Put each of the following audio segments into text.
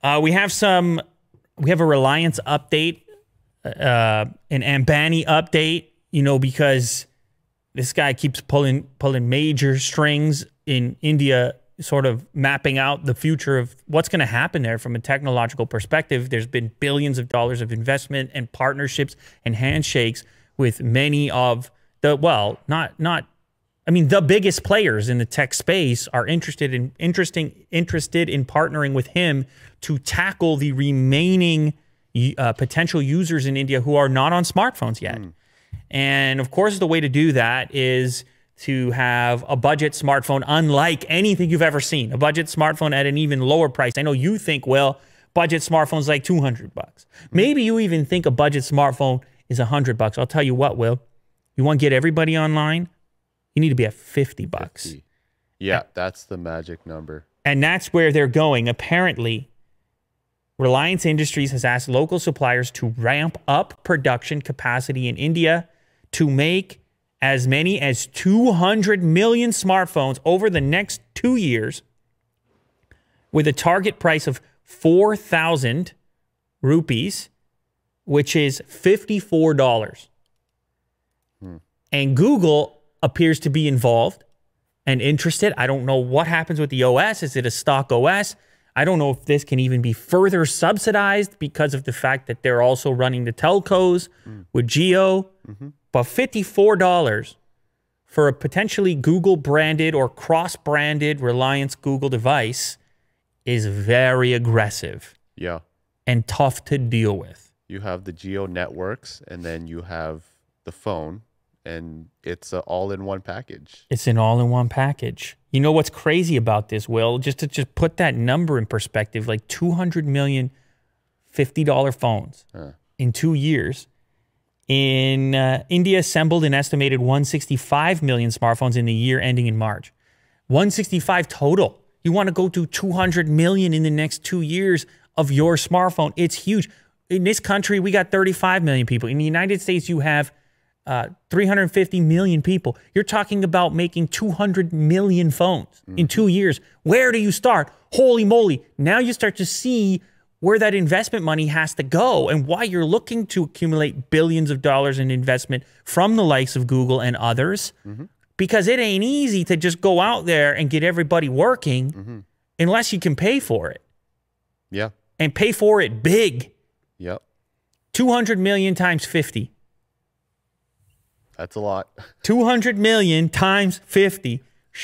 We have a Reliance update, an Ambani update, you know, because this guy keeps pulling major strings in India, sort of mapping out the future of what's going to happen there from a technological perspective. There's been billions of dollars of investment and partnerships and handshakes with many of the, well, I mean, the biggest players in the tech space are interested in partnering with him to tackle the remaining potential users in India who are not on smartphones yet. And of course, the way to do that is to have a budget smartphone unlike anything you've ever seen. A budget smartphone at an even lower price. I know you think, well, budget smartphone's like $200. Maybe you even think a budget smartphone is $100. I'll tell you what, Will. You want to get everybody online? You need to be at $50. 50. Yeah, that's the magic number. And that's where they're going. Apparently, Reliance Industries has asked local suppliers to ramp up production capacity in India to make as many as 200 million smartphones over the next 2 years, with a target price of 4,000 rupees, which is $54. And Google appears to be involved and interested. I don't know what happens with the OS. Is it a stock OS? I don't know if this can even be further subsidized because of the fact that they're also running the telcos with Jio. But $54 for a potentially Google-branded or cross-branded Reliance Google device is very aggressive. Yeah. And tough to deal with. You have the Jio networks, and then you have the phone, and it's an all-in-one package. It's an all-in-one package. You know what's crazy about this, Will? Just to put that number in perspective, like 200 million $50 phones in 2 years. In India, assembled an estimated 165 million smartphones in the year ending in March. 165 total. You want to go to 200 million in the next 2 years of your smartphone. It's huge. In this country, we got 35 million people. In the United States, you have 350 million people. You're talking about making 200 million phones in 2 years. Where do you start? Holy moly. Now you start to see where that investment money has to go and why you're looking to accumulate billions of dollars in investment from the likes of Google and others. Because it ain't easy to just go out there and get everybody working unless you can pay for it. Yeah. And pay for it big. Yep. 200 million times 50. That's a lot. 200 million times 50.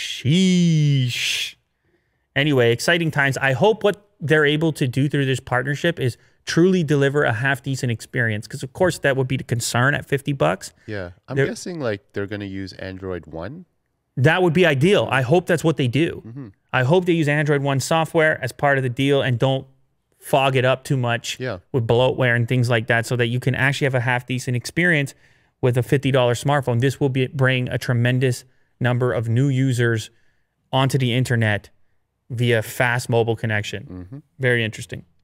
Sheesh. Anyway, exciting times. I hope what they're able to do through this partnership is truly deliver a half-decent experience. Because, of course, that would be the concern at $50. Yeah. I'm guessing, like, they're going to use Android One. That would be ideal. I hope that's what they do. I hope they use Android One software as part of the deal and don't fog it up too much with bloatware and things like that so that you can actually have a half-decent experience with a $50 smartphone. This will bring a tremendous number of new users onto the internet via fast mobile connection. Very interesting.